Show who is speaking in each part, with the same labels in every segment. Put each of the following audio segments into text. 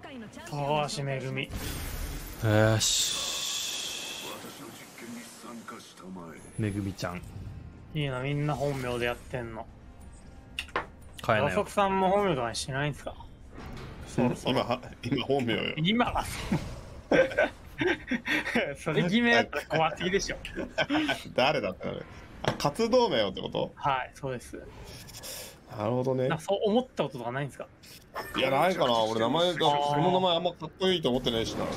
Speaker 1: 高橋めぐみ。
Speaker 2: よし。めぐみちゃん。
Speaker 1: いいな、みんな本名でやってんの。和
Speaker 2: 変えなよ。
Speaker 1: 食さんも本名とかにしないんですか？
Speaker 3: 今本名よ。
Speaker 1: 今はそれ決めだったら怖すぎでしょ。
Speaker 3: 誰だったの？あ、活動名よってこと？
Speaker 1: はい、そうです。
Speaker 3: なるほどね。
Speaker 1: そう思ったこととかないんですか？
Speaker 3: いや、ないかな。俺名前が、その名前あんまかっこいいと思ってないしな。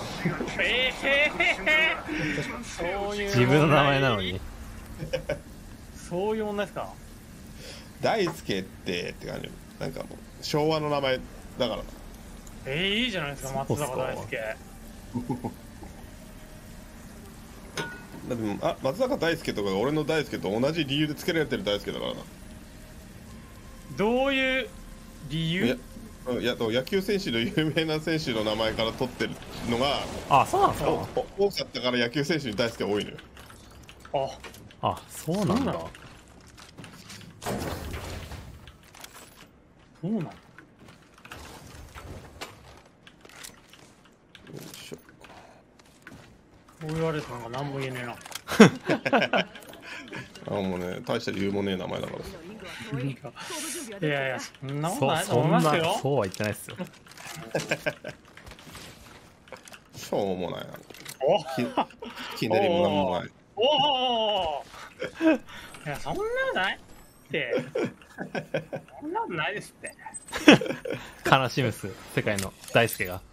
Speaker 1: そういう
Speaker 2: 自分の名前なのに。
Speaker 1: そういう問題ですか？
Speaker 3: 大輔って感じ。なんかもう昭和の名前だから。
Speaker 1: いいじゃないですか、松坂大輔。
Speaker 3: だって松坂大輔とか俺の大輔と同じ理由で付けられてる大輔だからな。
Speaker 1: どういう理由？
Speaker 3: いや野球選手の有名な選手の名前から取ってるのが、
Speaker 2: あ、そうなんですか。
Speaker 3: 多かったから野球選手に大輔多いのよ。
Speaker 2: あ、そうなんだ。
Speaker 1: そうなの？
Speaker 3: よいしょ。
Speaker 1: そう言われたのが何も言えねえな。
Speaker 3: もうね、大した理由もねえ名前だからさ。
Speaker 1: いやいや、そんなことないと思いますよ。
Speaker 2: そうは言ってないっすよ。
Speaker 3: しょうもないな。ひね
Speaker 1: お
Speaker 3: りもなんもない。
Speaker 1: おお。いや、そんなことないって。そんなことないですって。
Speaker 2: 悲しむっす、世界の大輔が。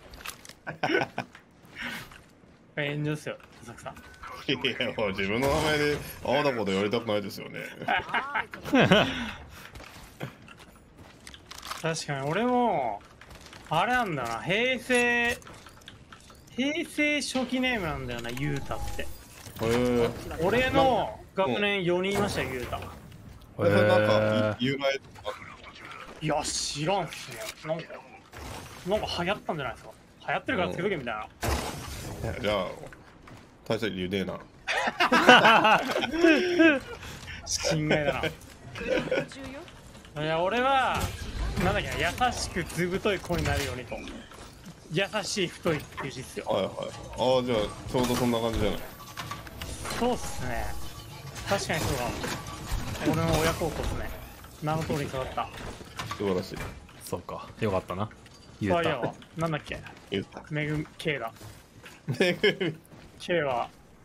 Speaker 1: 炎上ですよ、佐々木さん。
Speaker 3: いや、もう自分の名前でああだことやりたくないですよね。
Speaker 1: 確かに俺もあれなんだよな、平成初期ネームなんだよな、ゆうたって。俺の学年4人いましたよ、ゆうた。
Speaker 3: それなんか由来とか。
Speaker 1: いや、知らんっすね。なんか流行ったんじゃないですか。流行ってるからつけとけみたいな。
Speaker 3: じゃあ大した理由ねえな。
Speaker 1: 心外だな。いや、俺はなんだっけな、優しく図太い子になるようにと。優しい太いっていう字っすよ。
Speaker 3: はいはい。ああ、じゃあちょうどそんな感じじゃない。
Speaker 1: そうっすね。確かにそうだ。俺の親孝行っすね。名の通りに育った。
Speaker 3: 素晴らしい。
Speaker 2: そうか、よかったな。言うた。
Speaker 1: なんだっけ、
Speaker 3: 言った。
Speaker 1: めぐみ K だ。
Speaker 3: めぐみ
Speaker 1: K は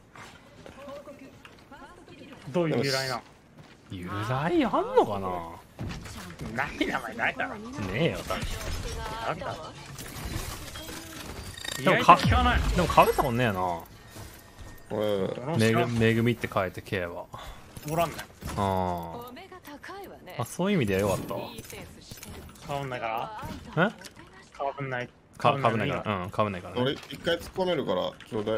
Speaker 1: どういう由来なの？
Speaker 2: 由来あんのかな。
Speaker 1: ない名前ないだろ。
Speaker 2: ねえよ、多分。
Speaker 1: なんだ。
Speaker 2: でも
Speaker 1: 聞かない。
Speaker 2: でもかぶったもんねえな。めぐみって書いて K は。
Speaker 1: おらんね。
Speaker 2: あ、そういう意味ではよかったわ。
Speaker 1: かぶんないから。かぶんない。
Speaker 2: かぶんないから。うん、かぶんないからね。
Speaker 3: 俺一回突っ込めるからちょうだい。
Speaker 2: はい。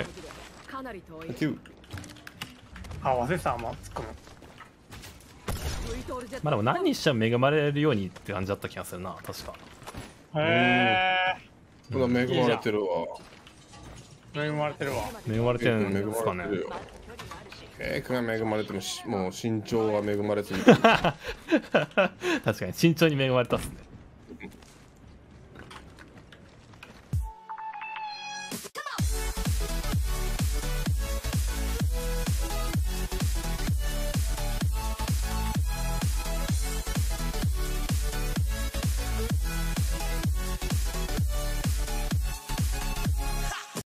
Speaker 1: 忘れてた、もう突っ込む。
Speaker 2: まあでも何にしても恵まれるようにって感じだった気がするな、確か。
Speaker 1: へ
Speaker 3: え。恵まれてるわ。
Speaker 1: 恵まれてるわ。
Speaker 2: 恵まれてるんですかね。
Speaker 3: ケイ君が恵まれてももう身長は恵まれすぎて。
Speaker 2: 確かに身長に恵まれたっすね。